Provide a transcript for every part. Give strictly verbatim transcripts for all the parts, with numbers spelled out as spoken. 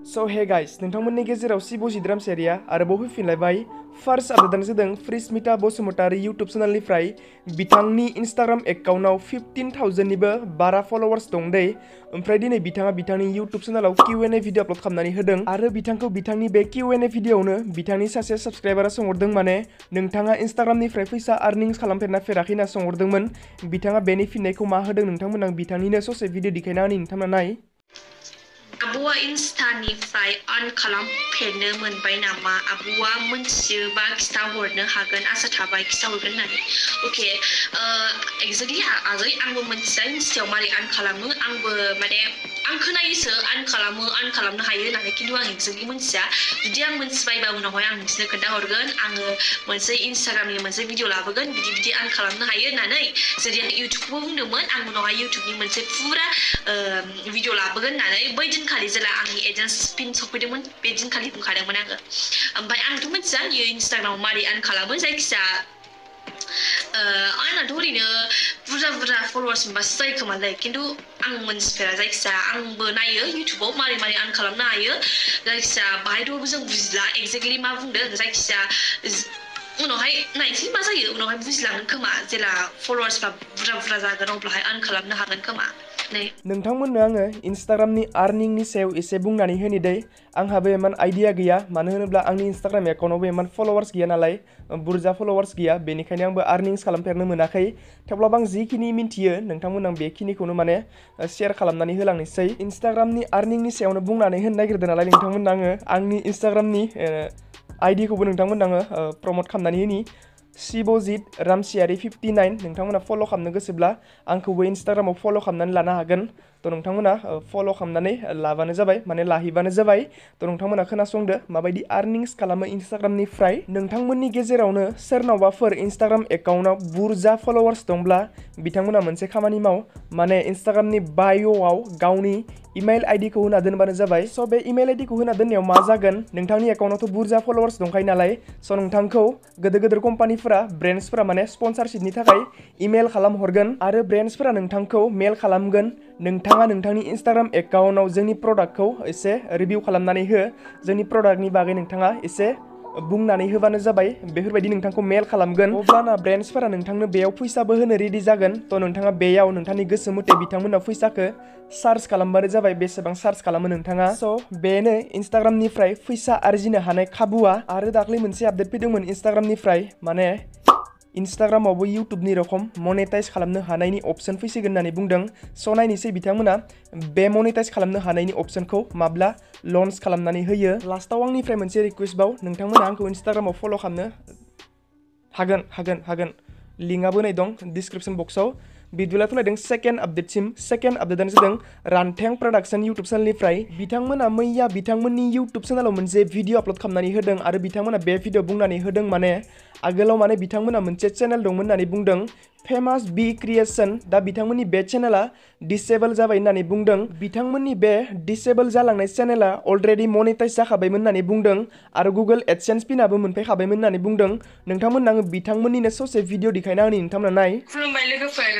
So hey guys, नोंथांमोननि गेजेराव सिबो जिद्राम सेरिया आरोबाव फैफिनलायबाय फार्स्ट आपडेटानो जादों फ्रेशमिता बसुमतारी यूट्यूब चेनेलनिफ्राय बिथांनि इंस्टाग्राम एकाउन्टआव फिफ्टीन थाउजेंड निबो बारा फलोवार्स दं दै ओमफ्राय दिनै बिथाङा बिथांनि यूट्यूब चेनेलाव Q N A video upload खालामनानै होदों आरो बिथांखौ बिथांनि बे किउ एन ए भिडिअआवनो बिथांनि सासे साबस्क्राइबारा सोंहरदों माने नोंथाङा इंस्टाग्रामनिफ्राय फैसा आर्निंस खालामफेरना फेराखै होनना सोंहरदोंमोन बिथाङा बेनि फिननायखौ मा होदों नोंथांमोन आं बिथांनिनो ससे भिडिअ दिखायना होनि नोंथांमोना नाय आबुआ इन्स्टानिफ्राय आर्न खालामफेरनो मोनबाय नामा आबुआ मोनथियोबा खिथाहरनो हागोन आसा थाबाय खिथाहरगोन होननानै अके एक्जेक्टलि आगै आंबो मोनथिया इन्स्टायाव मारै आर्न खालामो आंबो माने आं खोनायोसो आर्न खालामो आर्न खालामनो हायो होननानै खिन्थु आं एक्जेक्टलि मोनथिया जुदि आं मोनथिबायबा उनावहाय आं नोंसोरनो खोन्थाहरगोन आङो मोनसे इन्स्टाग्रामनि मोनसे भिडिअ लाबोगोन बिदि बिदि आर्न खालामनो हायो होननानै जेरै आं इउटुबखौबो बुंदोंमोन आं उनावहाय इउटुबनि मोनसे फुरा भिडिअ लाबोगोन होननानै बै दिनखालि जेला आंनि एजेन्स पिन सफैदोंमोन बे दिनखालि बुंखादोंमोन आङो ओमफ्राय आंथ' मिथिया बियो इन्स्टाग्रामाव मारै आर्न खालामो जायखिजाया आंनाथ' ओरैनो बुरजा बुरजा फलोवार्स मोनबासो जायो खोमालै खिन्थु आं मोनथिफेरा जायखिजाया आंबो नायो इउटुबाव मारै मारै आर्न खालामनो हायो जायखिजाया बाहायथ' जों बुजिला एक्जेक्टलि मा बुंदों जायखिजाया उनावहाय नायसै मा जायो उनावहाय बुजिलांगोन खोमा जेला फलोवार्सफ्रा बुरजा बुरजा जागोन अब्लाहाय आर्न खालामनो हागोन खोमा नोंथांमोननो आङो इंस्टाग्रामनि आर्निंनि सायाव एसे बुंनानै होनि दै आंहाबो इमान आइडिया गैया मानो होनोब्ला आंनि इंस्टाग्राम एकाउन्टआवबो इमान फलोवार्स गैया नालाय बुरजा फलोवार्स गैया बेनिखायनो आंबो आर्निंस खालामफेरनो मोनाखै थेवब्लाबो आं जिखिनि मिन्थियो नोंथांमोन आं बेखिनिखौनो माने शेयार खालामनानै होलांनोसै इंस्टाग्रामनि आर्निंनि सायावनो बुंनानै होनो नागिरदों नालाय नोंथांमोन आङो आंनि इंस्टाग्रामनि आइडिखौबो नोंथांमोन आङो प्रमोट खालामनानै होनि सिबजित रामसियारि फिफ्टी नाइन नोंथांमोना फल' खालामनो गोसोब्ला आंखौबो इंस्टाग्रामाव फल' खालामनानै लानो हागोन थ' नोंथांमोना फल' खालामनानै लाबानो जाबाय माने लाहैबानो जाबाय थ' नोंथांमोना खोनासंदो माबायदि आर्निंस खालामो इंस्टाग्रामनिफ्राय नोंथांमोननि गेजेरावनो सोरनावबाफोर इंस्टाग्राम एकाउन्टआव बुरजा फलोवार्स दंब्ला बिथांमोना मोनसे खामानि माव माने इंस्टाग्रामनि बाय'आव गावनि इमेल आइडिखौ होना दोनबानो जाबाय स' बे इमेल आइडिखौ होना दोननायाव मा जागोन नोंथांनि एकाउन्टआवथ' बुरजा फलोवार्स दंखायो नालाय स' नोंथांखौ गोदोर गोदोर कम्पानिफोरा ब्रेन्ड्सफोरा माने स्पन्सारशिपनि थाखाय इमेल खालामहरगोन आरो ब्रेन्ड्सफोरा नोंथांखौ मेल खालामगोन नोंथाङा नोंथांनि इंस्टाग्राम एकाउन्टआव जोंनि प्रडाक्टखौ एसे रिभिउ खालामनानै हो जोंनि प्रडाक्टनि बागै नोंथाङा एसे बुंनानै होबानो जाबाय बेफोरबायदि नोंथांखौ मेल खालामगोन अब्लाना ब्रेन्ड्सफोरा नोंथांनो बेयाव फैसाबो होनो रेडि जागोन थ' नोंथाङा बेयाव नोंथांनि गोसो मथे बिथांमोननाव फैसाखौ सार्च खालामबानो जाबाय बेसेबां सार्च खालामो नोंथाङा स' बेनो इंस्टाग्रामनिफ्राय फैसा आरजिनो हानाय खाबुआ आरो दाख्लै मोनसे आपडेट फैदोंमोन इंस्टाग्रामनिफ्राय माने इंस्टाग्रामावबो यूट्यूबनि रखम मनेटाइज खालामनो हानायनि अपसन फैसिगोन होननानै बुंदों स' नायनोसै बिथांमोना बे मनेटाइज खालामनो हानायनि अपसनखौ माब्ला लन्च खालामनानै होयो लास्टाव आंनिफ्राय मोनसे रिक्वेस्ट बाव नोंथांमोना आंखौ इंस्टाग्रामाव फल' खालामनो हागोन हागोन हागोन लिंकआबो नै दं डिसक्रिप्शन बक्सआव बिदिब्ला थलायदों सेकेन्ड आपडेटसिम सेकेन्ड आपडेटानो जादों रान्थें प्रडाक्शन यूट्यूब चेनेलनिफ्राय बिथांमोना मैया बिथांमोननि यूट्यूब चेनेलाव मोनसे भिडिअ आपलोड खालामनानै होदों आरो बिथांमोना बे भिडिअ बुंनानै होदों माने आगोलाव माने बिथांमोना मोनसे चेनेल दंमोन होननानै बुंदों फेमास बी क्रिएशन दा बिथांमोननि बे चेनेला डिसेबल जाबाय होननानै बुंदों बिथांमोननि बे डिसेबल जालांनाय चेनेला अलरेडि मनेटाइज जाखाबायमोन होननानै बुंदों आरो गुगल एडसेन्स पिनाबो मोनफैखाबायमोन होननानै बुंदों नोंथांमोन आङो बिथांमोननिनो ससे भिडिअ दिखायना होनि नोंथांमोना नाय खुलुमबाय लोगोफोर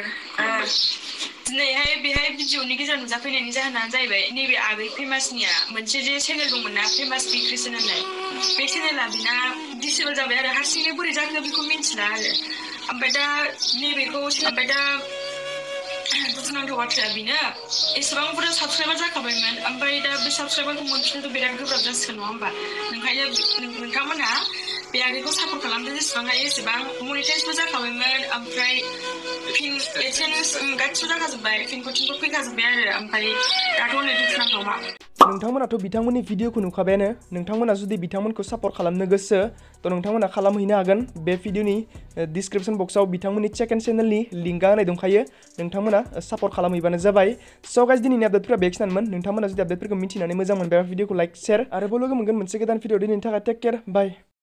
दिनैहाय बेहाय भिडिअनि गेजेराव नुजाफैनायनि जाहोनानो जाहैबाय नैबे आगै फेमासनिया मोनसे जे चेनेल दंमोन ना फेमास बी क्रिएशन होननाय बे चेनेला बिना डिसेबल जाबाय आरो हारसिङै बोरै जाखो बेखौ मिन्थिला आरो ओमफ्राय दा नैबेखौ ओमफ्राय दा दुखुनांथाव बाथ्राया बेनो एसेबां बुरजा साबसक्राइबार जाखाबायमोन ओमफ्राय दा बे साबसक्राइबारखौ मोनफिननोथ' बिराद गोब्राब जासिगोन नङा होमबा ओंखायनो नोंथांमोनहा बे आगैखौ सापर्ट खालामदो जेसेबां हायो एसेबां मनिटाइजबो जाखाबायमोन ओमफ्राय फिन एडसेन्स गासिबो जाखाजोब्बाय फिनखौ थिनखौ फैखाजोब्बाय आरो ओमफ्राय दाथ' नै दुखुनांथाव मा नोंथांमोनाथ' बिथांमोननि भिडिअखौ नुखाबायानो नोंथांमोना जुदि बिथांमोनखौ सापर्ट खालामनो गोसो थ' नोंथांमोना खालामहैनो हागोन बे भिडिअनि डिसक्रिप्शन बक्सआव बिथांमोननि सेकेन्ड चेनेलनि लिंकआ होनाय दंखायो नोंथांमोना सापर्ट खालामहैबानो जाबाय स' गाइस दिनैनि आपडेटफोरा बेखिनियानोमोन नोंथांमोना जुदि आपडेटफोरखौ मिथिनानै मोजां मोनबाय भिडिअखौ लाइक शेयार आरोबाव लोगो मोनगोन मोनसे गोदान भिडिअ दिनैनि थाखाय टेक केयार बाय